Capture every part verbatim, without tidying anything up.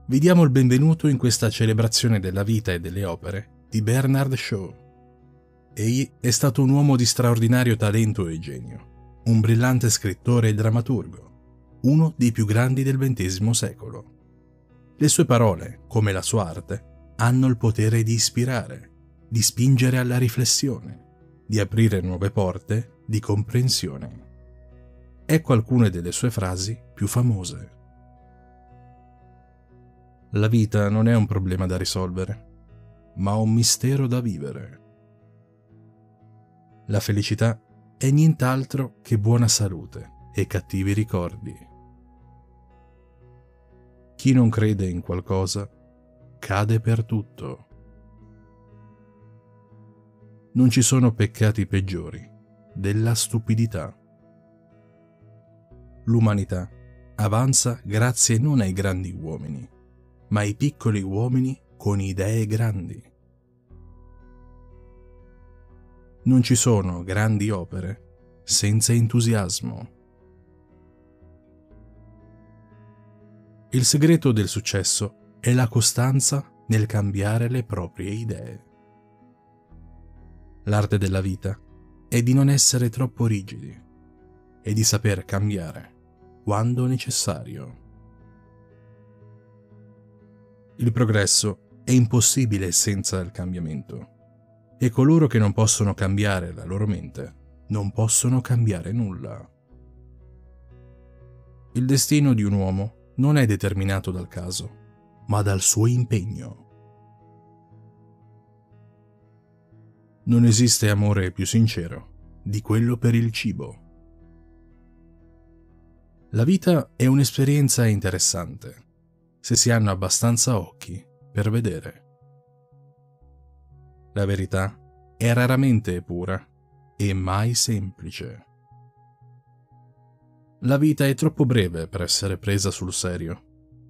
Vi diamo il benvenuto in questa celebrazione della vita e delle opere di Bernard Shaw. Egli è stato un uomo di straordinario talento e genio, un brillante scrittore e drammaturgo, uno dei più grandi del ventesimo secolo. Le sue parole, come la sua arte, hanno il potere di ispirare, di spingere alla riflessione, di aprire nuove porte di comprensione. Ecco alcune delle sue frasi più famose. La vita non è un problema da risolvere, ma un mistero da vivere. La felicità è nient'altro che buona salute e cattivi ricordi. Chi non crede in qualcosa cade per tutto. Non ci sono peccati peggiori della stupidità. L'umanità avanza grazie non ai grandi uomini, ma ai piccoli uomini con idee grandi. Non ci sono grandi opere senza entusiasmo. Il segreto del successo è la costanza nel cambiare le proprie idee. L'arte della vita è di non essere troppo rigidi e di saper cambiare quando necessario. Il progresso è impossibile senza il cambiamento, e coloro che non possono cambiare la loro mente non possono cambiare nulla. Il destino di un uomo non è determinato dal caso, ma dal suo impegno. Non esiste amore più sincero di quello per il cibo. La vita è un'esperienza interessante, se si hanno abbastanza occhi per vedere. La verità è raramente pura e mai semplice. La vita è troppo breve per essere presa sul serio.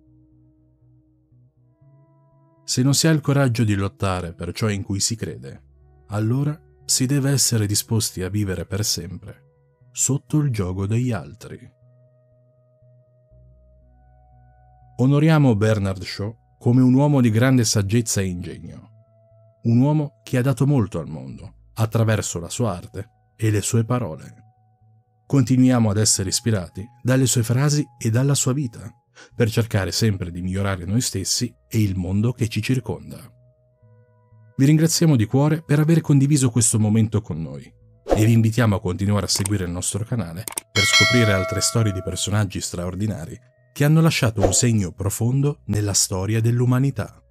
Se non si ha il coraggio di lottare per ciò in cui si crede, allora si deve essere disposti a vivere per sempre sotto il giogo degli altri. Onoriamo Bernard Shaw come un uomo di grande saggezza e ingegno, un uomo che ha dato molto al mondo attraverso la sua arte e le sue parole. Continuiamo ad essere ispirati dalle sue frasi e dalla sua vita, per cercare sempre di migliorare noi stessi e il mondo che ci circonda. Vi ringraziamo di cuore per aver condiviso questo momento con noi e vi invitiamo a continuare a seguire il nostro canale per scoprire altre storie di personaggi straordinari che hanno lasciato un segno profondo nella storia dell'umanità.